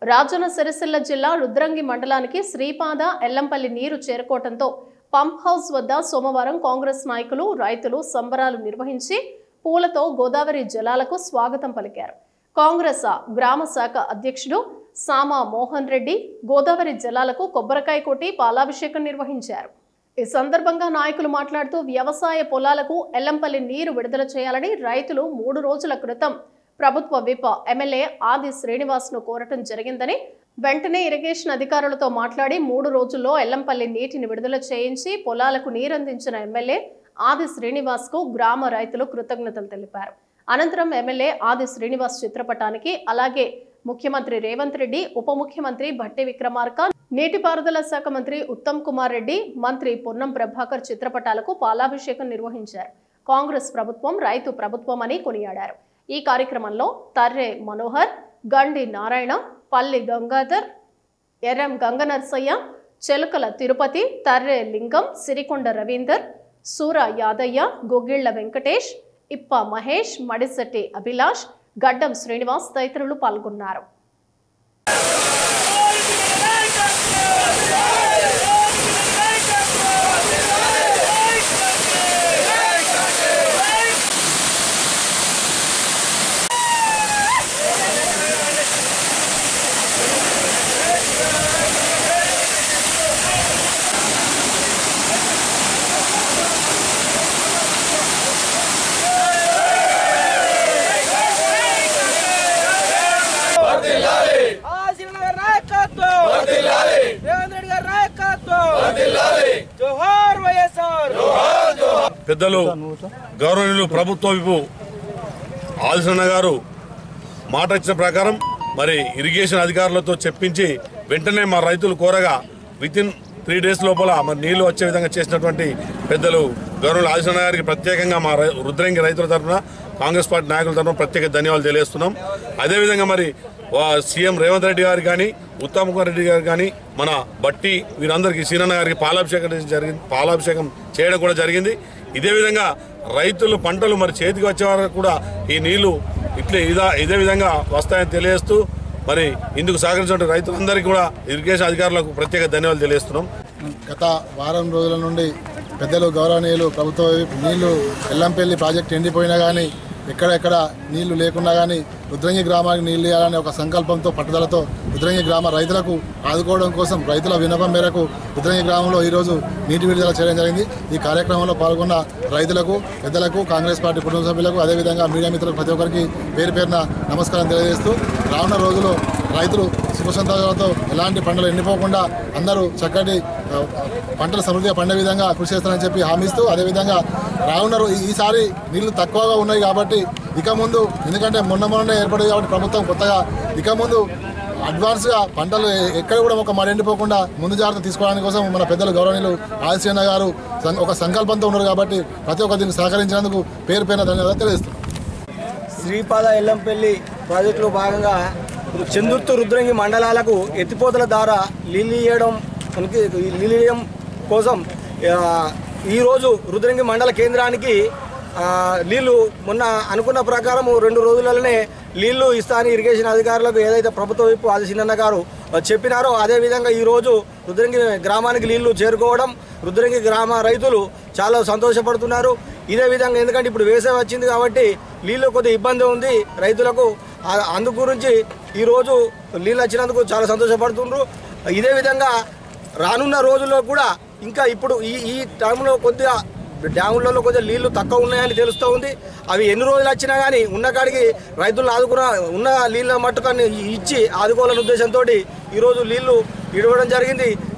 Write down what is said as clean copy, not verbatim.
రాజన్న సిరిసిల్ల జిల్లా రుద్రంగి మండలానికి శ్రీపాద ఎల్లంపల్లి నీరు చేరుకోవడంతో పంప్ హౌస్ వద్ద సోమవారం కాంగ్రెస్ నాయకులు రైతులు సంబరాలు నిర్వహించి పూలతో గోదావరి జలాలకు స్వాగతం పలికారు. కాంగ్రెస్ గ్రామ శాఖ అధ్యక్షుడు సామా మోహన్ రెడ్డి గోదావరి జలాలకు కొబ్బరికాయ కొట్టి పాలాభిషేకం నిర్వహించారు. ఈ సందర్భంగా నాయకులు మాట్లాడుతూ వ్యవసాయ పొలాలకు ఎల్లంపల్లి నీరు విడుదల చేయాలని రైతులు 3 రోజుల క్రితం ప్రభుత్వ విప్ ఎమ్మెల్యే ఆది శ్రీనివాస్ను కోరటం జరిగిందని, వెంటనే ఇరిగేషన్ అధికారులతో మాట్లాడి 3 రోజుల్లో ఎల్లంపల్లి నీటిని విడుదల చేయించి పొలాలకు నీరందించిన ఎమ్మెల్యే ఆది శ్రీనివాస్కు గ్రామ రైతులు కృతజ్ఞతలు తెలిపారు. అనంతరం ఎమ్మెల్యే ఆది శ్రీనివాస్ చిత్రపటానికి, అలాగే ముఖ్యమంత్రి రేవంత్ రెడ్డి, ఉప ముఖ్యమంత్రి భట్టి విక్రమార్క, నీటిపారుదల శాఖ మంత్రి ఉత్తమ్ కుమార్ రెడ్డి, మంత్రి పొన్నం ప్రభాకర్ చిత్రపటాలకు పాలాభిషేకం నిర్వహించారు. కాంగ్రెస్ ప్రభుత్వం రైతు ప్రభుత్వం అని కొనియాడారు. ఈ కార్యక్రమంలో తర్రే మనోహర్, గండి నారాయణ, పల్లి గంగాధర్, ఎర్రం గంగనర్సయ్య, చెలుకల తిరుపతి, తర్రే లింగం, సిరికొండ రవీందర్, సూర యాదయ్య, గొగ్గిళ్ల వెంకటేష్, ఇప్ప మహేష్, మడిశెట్టి అభిలాష్, గడ్డం శ్రీనివాస్ తదితరులు పాల్గొన్నారు. పెద్దలు గౌరవనీయులు ప్రభుత్వ విపు ఆదిశన్న గారు మాట ఇచ్చిన ప్రకారం మరి ఇరిగేషన్ అధికారులతో చెప్పించి వెంటనే మా రైతులు కోరగా వితిన్ 3 days లోపల మరి నీళ్లు వచ్చే విధంగా చేసినటువంటి పెద్దలు గౌరవనీయులు ఆదిశన్న గారికి ప్రత్యేకంగా మా రుద్రంగి రైతుల తరఫున, కాంగ్రెస్ పార్టీ నాయకుల తరఫున ప్రత్యేక ధన్యవాదాలు తెలియజేస్తున్నాం. అదేవిధంగా మరి సీఎం రేవంత్ రెడ్డి గారు కానీ, ఉత్తమ్ కుమార్ రెడ్డి గారు కానీ, మన బట్టి వీరందరికీ సీనన్న గారికి పాలాభిషేకం చేయడం కూడా జరిగింది. ఇదే విధంగా రైతులు పంటలు మరి చేతికి వచ్చే వరకు కూడా ఈ నీళ్లు ఇదే విధంగా వస్తాయని తెలియజేస్తూ మరి ఇందుకు సహకరించిన రైతులందరికీ కూడా ఇరిగేషన్ అధికారులకు ప్రత్యేక ధన్యవాదాలు తెలియజేస్తున్నాం. గత వారం రోజుల నుండి పెద్దలు గౌరవనీయులు ప్రభుత్వ నీళ్లు ఎల్లంపల్లి ప్రాజెక్టు ఎండిపోయినా కానీ, ఎక్కడెక్కడ నీళ్లు లేకున్నా కానీ రుద్రంగి గ్రామానికి నీళ్లు ఇవ్వాలనే ఒక సంకల్పంతో, పట్టుదలతో రుద్రంగి గ్రామ రైతులకు ఆదుకోవడం కోసం రైతుల విన్నపం మేరకు రుద్రంగి గ్రామంలో ఈరోజు నీటి విడుదల చేయడం జరిగింది. ఈ కార్యక్రమంలో పాల్గొన్న రైతులకు, పెద్దలకు, కాంగ్రెస్ పార్టీ కుటుంబ సభ్యులకు, అదేవిధంగా మీడియా మిత్రులకు ప్రతి ఒక్కరికి పేరు పేరున నమస్కారం తెలియజేస్తూ, రానున్న రోజుల్లో రైతులు సుఖసంతోషాలతో ఎలాంటి పంటలు ఎండిపోకుండా అందరూ చక్కటి పంటలు సమృద్ధిగా పండే విధంగా కృషి చేస్తారని చెప్పి హామీస్తూ, అదేవిధంగా రానున్న ఈసారి నీళ్లు తక్కువగా ఉన్నాయి కాబట్టి ఇక ముందు, ఎందుకంటే మొన్ననే ఏర్పడింది కాబట్టి ప్రభుత్వం కొత్తగా ఇక ముందు అడ్వాన్స్గా పంటలు ఎక్కడ కూడా ఒక మడి ఎండిపోకుండా ముందు జాగ్రత్త తీసుకోవడానికి కోసం మన పెద్దలు గౌరవనీయులు ఆదిశన్న గారు ఒక సంకల్పంతో ఉన్నారు కాబట్టి ప్రతి ఒక్క దీనికి సహకరించినందుకు పేరు పేరున ధన్యవాదాలు తెలియజేస్తున్నాం. శ్రీపాద ఎల్లంపల్లి ప్రాజెక్టులో భాగంగా చందుర్తి రుద్రంగి మండలాలకు ఎత్తిపోతల ద్వారా నీళ్ళు ఇవ్వడం కోసం ఈరోజు రుద్రంగి మండల కేంద్రానికి నీళ్లు మొన్న అనుకున్న ప్రకారం 2 రోజులలోనే నీళ్లు ఇస్తానని ఇరిగేషన్ అధికారులకు ఏదైతే ప్రభుత్వ వైపు ఆదిశన్న గారు చెప్పినారో అదేవిధంగా ఈరోజు రుద్రంగి గ్రామానికి నీళ్లు చేరుకోవడం రుద్రంగి గ్రామ రైతులు చాలా సంతోషపడుతున్నారు. ఇదే విధంగా ఎందుకంటే ఇప్పుడు వేసవి వచ్చింది కాబట్టి నీళ్ళు కొద్దిగా ఇబ్బంది ఉంది రైతులకు, అందు గురించి ఈరోజు నీళ్ళు వచ్చినందుకు చాలా సంతోషపడుతున్నారు. ఇదే విధంగా రానున్న రోజుల్లో కూడా ఇంకా ఇప్పుడు ఈ టైంలో కొద్దిగా డ్యాములలో కొద్దిగా నీళ్లు తక్కువ ఉన్నాయని తెలుస్తూ ఉంది. అవి ఎన్ని రోజులు వచ్చినా కానీ ఉన్న కాడికి రైతులను ఉన్న నీళ్ళ మట్టుకాన్ని ఇచ్చి ఆదుకోవాలనే ఉద్దేశంతో ఈరోజు నీళ్లు ఇవ్వడం జరిగింది.